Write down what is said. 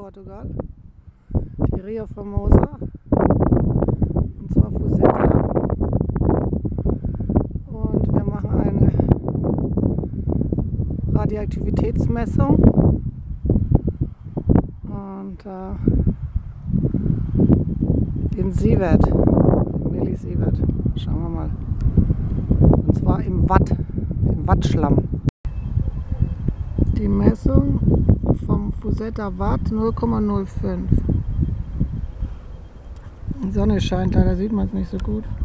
Portugal, die Rio Formosa, und zwar Fuseta. Und wir machen eine Radioaktivitätsmessung und in Sievert, in Millisievert, schauen wir mal, und zwar im Wattschlamm. Die Messung vom Fuseta Watt 0,05. Die Sonne scheint, leider sieht man es nicht so gut.